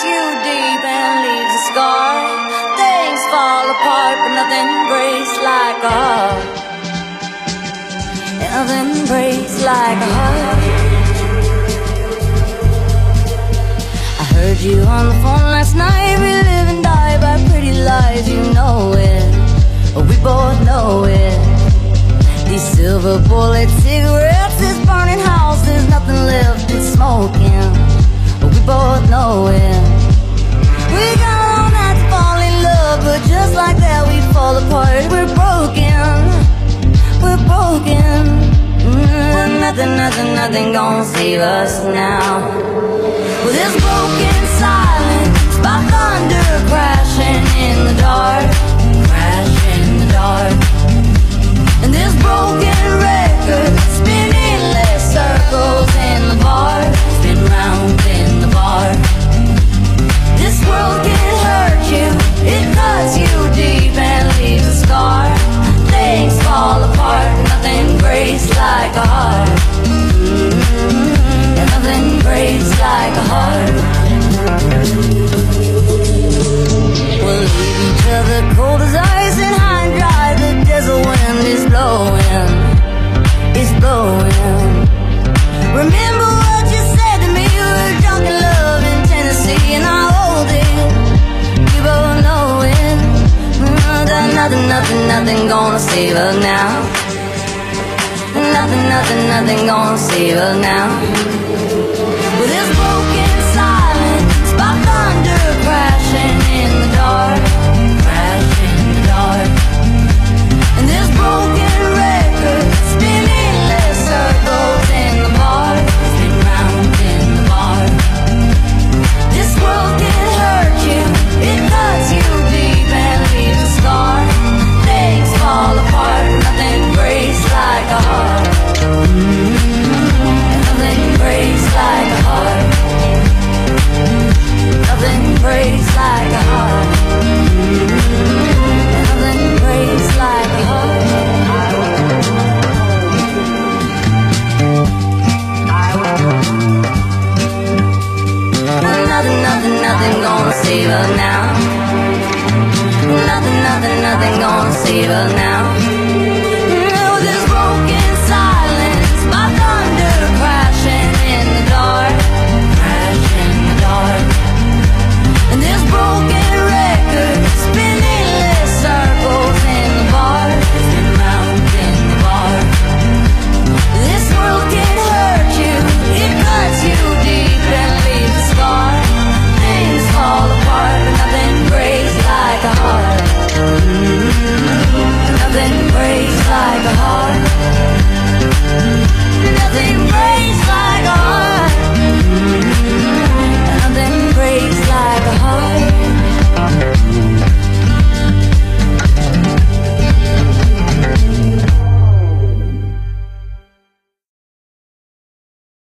you deep and leaves a scar. Things fall apart, but nothing breaks like a heart. Nothing breaks like a heart. I heard you on the phone last night. We live and die by pretty lies, you know it. We both know it. These silver bullet cigarettes, this burning house, there's nothing left, it's smoking. We both know it. We got all night to fall in love, but just like that we fall apart. We're broken, we're broken. Nothing gonna save us now. Well, this broken silence by thunder crashing in the dark, crashing in the dark. And this broken record spinning endless circles in the bar, spin round in the bar. This world can hurt you, it cuts you deep and leaves a scar. Things fall apart, nothing breaks like a heart. And nothing breaks like a heart. We'll leave each other cold as ice and high and dry. The desert wind is blowing, it's blowing. Remember what you said to me, we were drunk in love in Tennessee, and I hold it, we both know it. Nothing gonna save us now. Nothing gonna save us now. With this broken silence by thunder crashing in the dark, crashing in the dark. And this broken record spinning endless circles in the bar, spin round in the bar. This world can hurt you, it cuts you deep and leaves a scar. Things fall apart, nothing breaks like a heart. Nothing breaks like a heart. Nothing breaks like a heart. Nothing breaks like a heart. Nothing gonna save us now. Nothing gonna save us now.